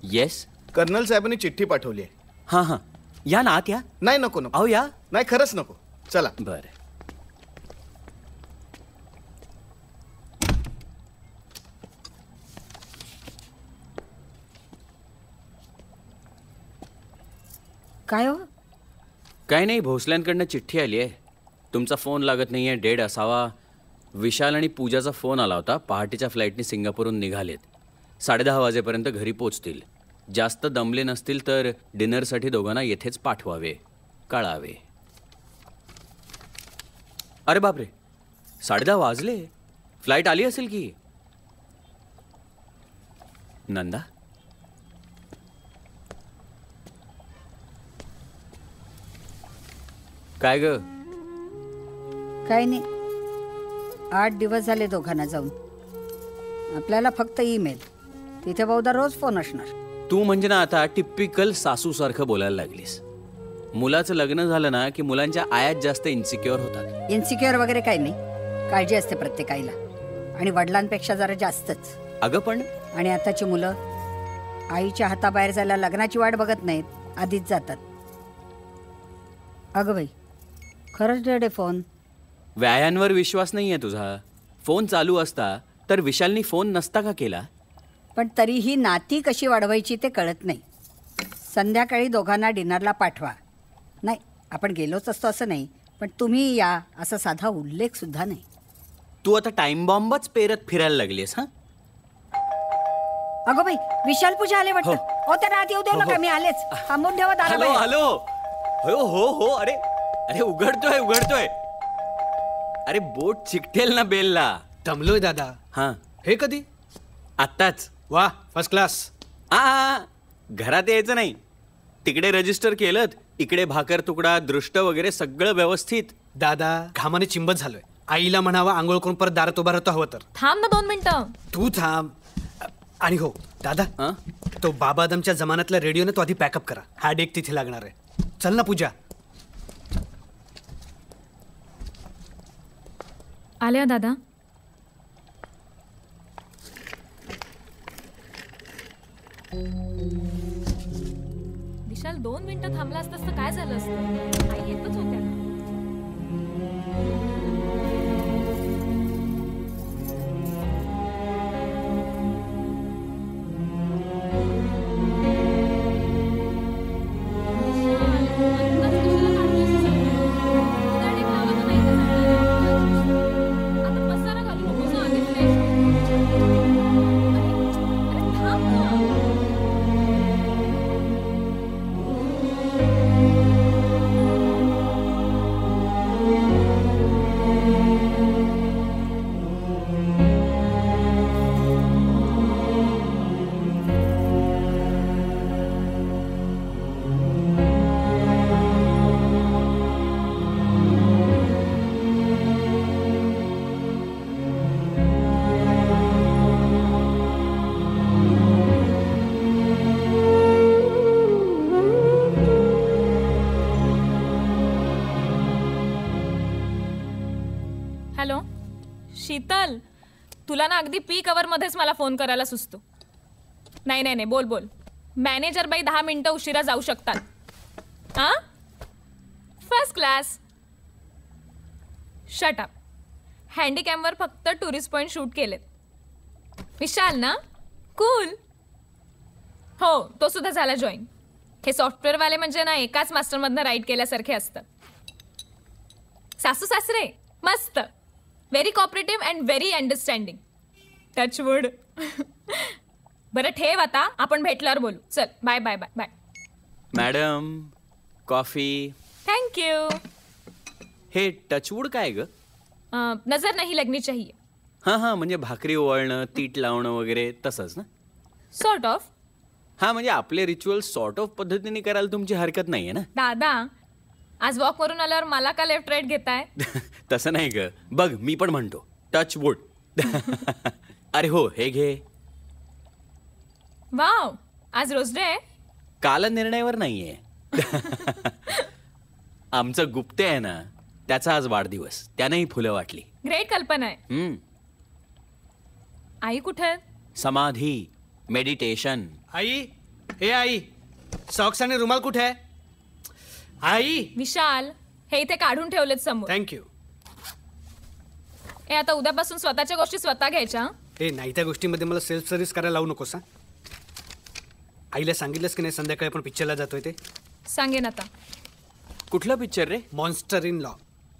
Yes. Colonel साहेबांनी चिठ्ठी पाठवली आहे. हां हां, या ना आत या. नाही नको नको. अहो या. नाही खरंच नको. चला. बरं. काय हो? काय नाही, भोसल्यांकडनं चिठ्ठी आली आहे. तुमचा फोन लागत नाही आहे, डेड असावा. विशाल आणि पूजाचा फोन आला होता. पहाटेच्या फ्लाईटने सिंगापूरहून निघालेत. 10:30 वाजेपर्यंत घरी पोचतील. जास्त दमले नसतील तर डिनरसाठी दोघांना येथेच पाठवावे, कळावे. अरे बापरे, 10:30 वाजले. फ्लाईट आली असेल की. नंदा, काय ग? काय नाही, 8 दिवस झाले दोघांना जाऊन. आपल्याला फक्त ईमेल. तिथे बहुधा रोज फोन असणार. तू म्हणजे ना आता टिपिकल सासू सारखं बोलायला लागलीस. मुलाचं लग्न झालं ना की मुलांच्या आयात जास्त इन्सिक्युअर होतात. इन्सिक्युअर वगैरे काही नाही, काळजी असते प्रत्येक आईला, आणि वडिलांपेक्षा जरा जास्तच. अगं पण. आणि आताची मुलं आईच्या हाताबाहेर जायला लग्नाची वाट बघत नाहीत, आधीच जातात. अगं बाई, खरंच डेड आहे फोन. व्यायांवर विश्वास नाहीये तुझा. फोन चालू असता तर विशालनी फोन नसता का केला? पण तरीही नाती कशी वाढवायची ते कळत नाही. संध्याकाळी दोघांना डिनरला पाठवा. नाही, आपण गेलोच असतो असं नाही, पण तुम्ही या असा साधा उल्लेख सुद्धा नाही. तू आता टाइम बॉम्बच पेरत फिरायला लागलीस. हा अगं बाई, विशाल पूजा आले वाटतं. हो, त्यांना आत येऊ देऊ नका, मी आलेच. थांबून ठेवा दारा हॅलो बाहेर. हॅलो. हो हो हो. अरे अरे, उघडतोय उघडतोय. अरे बोट चिकटेल ना बेलला. दमलोय दादा. हा, हे कधी? आत्ताच. वा, फर्स्ट क्लास. घरात यायचं नाही. तिकडे रजिस्टर केलं, इकडे भाकर तुकडा, दृष्ट वगैरे सगळं व्यवस्थित. दादा, घामाने चिंबत झालोय. आईला म्हणावा आंघोळ करून परत दारात उभा राहतो हवं तर. थांब ना 2 मिनिटं. तू थांब. आणि हो दादा, तो बाबा आदमच्या जमान्यातला रेडिओ ना तो आधी पॅकअप करा. हा डेक तिथे लागणार आहे. चल ना पूजा. आल्या दादा. विशाल 2 मिनिटं थांबला असतास तर काय झालं असतं? आई येतच होत्या ना. हॅलो शीतल, तुला ना अगदी पीक अवर मध्येच मला फोन करायला सुचतो. नाही नाही नाही, बोल बोल. मॅनेजर बाई 10 मिनिटं उशिरा जाऊ शकतात. हा, फर्स्ट क्लास. Shut up. हँडीकॅमवर फक्त टुरिस्ट पॉइंट शूट केलेत. विशाल ना, कूल. हो, तो सुद्धा झाला जॉईन. हे सॉफ्टवेअरवाले म्हणजे ना एकाच मास्टरमधनं राईट केल्यासारखे असतात. सासू सासरे मस्त, very cooperative and very understanding. Touch wood. बरं ठेव आता, आपण भेटल्यावर बोलू. चल, bye bye bye bye. Madam, coffee. Thank you. हे टचवूड काय ग? नजर नाही लगनी चाहिए. हां हां, म्हणजे भाकरी ओवाळणं, तीट लावणं वगैरे तसंच ना? Sort of. हां, म्हणजे आपले रिच्युअल सॉर्ट ऑफ पद्धतीने करायला तुमची हरकत नाहीये ना? दादा, आज वॉक करून आल्यावर मला का लेफ्ट राईट घेताय? तसं नाही ग. बघ, मी पण म्हणतो टच वूड. अरे हो, हे घे. वाव, आज रोज डे आहे. काल निर्णयावर नाहीये. आमचं गुप्ते आहे ना, त्याचा आज वाढदिवस. त्यानेही फुलं वाटली. ग्रेट कल्पना आहे. आई कुठे? समाधी, मेडिटेशन. आई, ए आई, सॉक्स आणि रुमाल कुठे आहे? आई, विशाल हे इथे काढून ठेवलेत समोर. थँक्यू. ए आता उद्यापासून स्वतःच्या गोष्टी स्वतः घ्यायच्या हं? ए नाही, त्या गोष्टीमध्ये मला सेल्फ सर्व्हिस करायला लावू नकोस हा. आईला सांगितलंस की नाही संध्याकाळी आपण पिक्चरला जातोय ते? सांगेन आता. कुठला पिक्चर रे? Monster in law.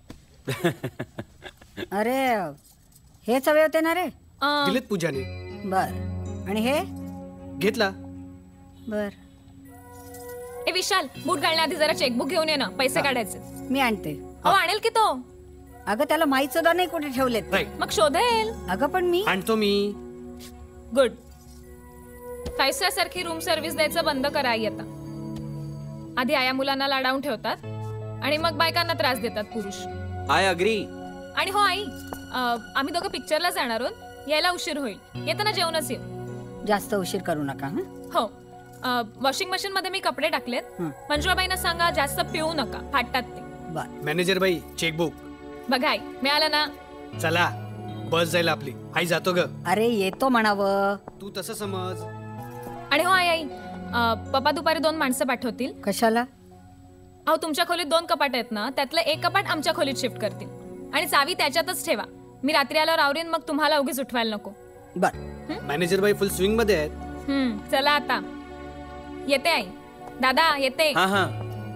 अरे हेच हवे होते ना रे? दिलेत पूजाने. बर. आणि हे? घेतला. बर, ए विशाल बूट घालण्याआधी जरा चेकबुक घेऊन ये ना, पैसे काढायचे. मी आणते. हो आणेल की तो. अगं त्याला माहीत सुद्धा नाही कुठे ठेवलेत. राईट. मग शोधेल. अगं पण मी आणतो मी. गुड. 5 स्टार सारखी रूम सर्व्हिस द्यायचं बंद करा आई आता. आधी आया मुलांना लाडावून ठेवतात आणि मग बायकांना त्रास देतात पुरुष. I agree. आणि हो आई, आम्ही दोघं पिक्चरला जाणार आहोत. यायला उशीर होईल. येताना जेवणच येऊ. जास्त उशीर करू नका. हं? हो. वॉशिंग मशीन मध्ये मी कपडे टाकलेत. मंजुळाबाईंना सांगा जास्त पिळू नका, फाटतात ते. बर. मॅनेजर बाई, चेकबुक. बघा आई मिळालं ना. चला, बस जाईल आपली. आई जातो ग. अरे येतो म्हणावं. तू तसं समज. आणि हो आई पप्पा दुपारी 2 माणसं पाठवतील. कशाला? अहो तुमच्या खोलीत 2 कपाट आहेत ना, त्यातलं एक कपाट आमच्या खोलीत शिफ्ट करतील आणि चावी त्याच्यातच ठेवा. मी रात्री आल्यावर आवरीन, मग तुम्हाला उगीच उठवायला नको. बर. मॅनेजर बाई फुल स्विंग मध्ये आहेत. चला आता. येते आई. दादा येते. हा हा.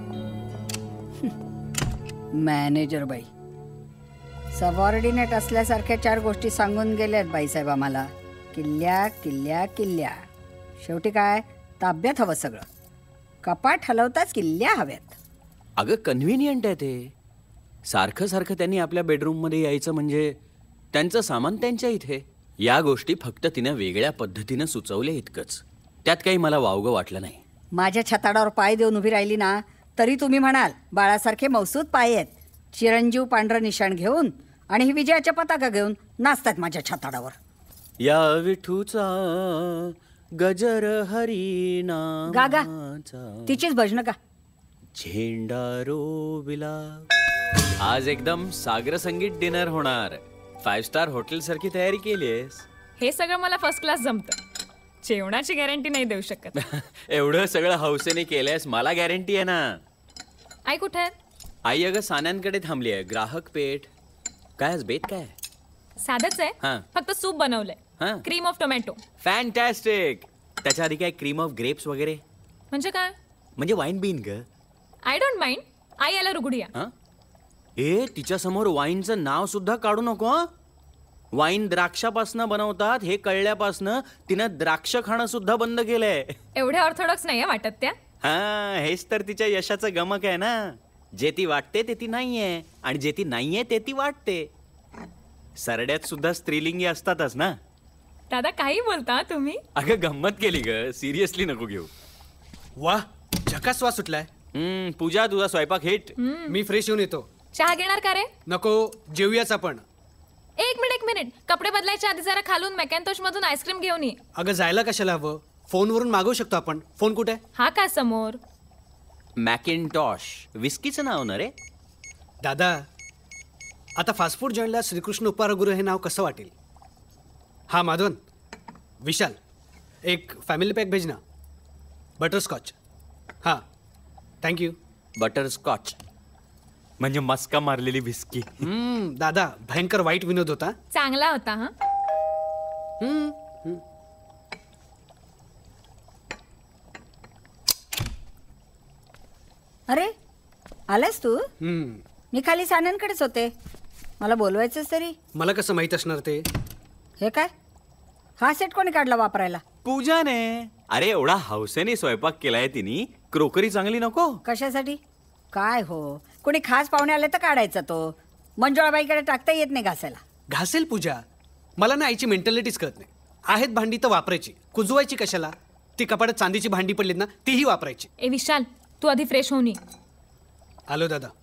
मॅनेजर बाई सबऑर्डिनेट असल्यासारख्या 4 गोष्टी सांगून गेल्यात बाईसाहेब आम्हाला. किल्ल्या किल्ल्या किल्ल्या. शेवटी काय, ताब्यात हवं सगळं. कपाट हलवताच किल्ल्या हव्यात. अगं कन्व्हिनियंट आहे ते. सारखं सारखं त्यांनी आपल्या बेडरूममध्ये यायचं म्हणजे त्यांचं सामान त्यांच्या इथे. या गोष्टी फक्त तिनं वेगळ्या पद्धतीनं सुचवल्या इतकंच. त्यात काही मला वावगं वाटलं नाही. माझ्या छताडावर पाय देऊन उभी राहिली ना तरी तुम्ही म्हणाल बाळासारखे मौसूद पाय आहेत. चिरंजीव पांढरं निशाण घेऊन आणि ही विजयाच्या पताका घेऊन नाचतात माझ्या छताडावर. या विठूचा गजर हरिना गागा तिचीच भजन का? झेंडा रोविला. आज एकदम सागर संगीत डिनर होणार. 5 स्टार हॉटेल सारखी तयारी केलीयस. हे सगळं मला फर्स्ट क्लास जमतं. जेवणाची गॅरंटी नाही देऊ शकत. एवढं सगळं हौसेने केलंयस, मला गॅरंटी आहे ना. आई कुठे आहे? आई अगं सान्यांकडे थांबली आहे. ग्राहक पेठ. काय आज बेत काय? साधंच आहे. हां. फक्त सूप बनवलंय. हां. Cream of tomato. फॅन्टॅस्टिक. त्याच्या आधी काय क्रीम ऑफ ग्रेप्स वगैरे? म्हणजे काय? म्हणजे वाईन बीन ग. I don't mind. आई याला रुगडूया. हा? ए तिच्या समोर वाईनचं नाव सुद्धा काढू नको हं? वाईन द्राक्षापासनं बनवतात हे कळल्यापासनं तिनं द्राक्ष खाणं सुद्धा बंद केलंय. एवढे ऑर्थोडॉक्स नाहीये वाटत त्या. हा हेच तर तिच्या यशाचं गमक आहे ना. जे ती वाटते ते ती नाहीये आणि जे ती नाहीये ते ती वाटते. सरड्यात सुद्धा स्त्रीलिंगी असतातच ना. दादा काही बोलता तुम्ही. अगं गंमत केली ग, सिरियसली नको घेऊ. वा, झकास वास सुटलाय. पूजा तुझा स्वयंपाक हिट. मी फ्रेश येऊन येतो. चहा घेणार का रे? नको, जेवूयाच आपण. एक मिनिट. कपडे बदलायच्या आधी जरा खालून मॅकॅन्टोश मधून आईस्क्रीम घेऊन ये. अगं जायला कशाला हवं? फोनवरून मागवू शकतो आपण. फोन कुठे? हा का समोर? मॅकिनटॉश विस्कीचं नाव ना रे. दादा, आता फास्ट फूड जॉईंटला श्रीकृष्ण उपाहारगृह हे नाव कसं वाटेल? हा माधवन, विशाल, एक फॅमिली पॅक भेज ना. बटरस्कॉच. हां, थँक्यू. बटरस्कॉच म्हणजे मस्का मारलेली विस्की. दादा, भयंकर वाईट विनोद होता. चांगला होता हा. अरे आलास तू? हम्म, मी खाली सान्यांकडेच होते. मला बोलवायचंच तरी. मला कसं माहीत असणार ते? हे काय, हा सेट कोणी काढला वापरायला? पूजाने. अरे एवढा हौसेने स्वयंपाक केलाय तिने. क्रोकरी चांगली नको? कशासाठी? काय हो, कोणी खास पाहुणे आले तर काढायचा तो. मंजुळाबाईकडे टाकता येत नाही घासायला. घासेल पूजा. मला ना आईची मेंटॅलिटीच कळत नाही. आहेत भांडी तर वापरायची, कुजवायची कशाला? ती कपाटात चांदीची भांडी पडलीत ना, तीही वापरायची. ए विशाल तू आधी फ्रेश होऊन ये. आलो दादा.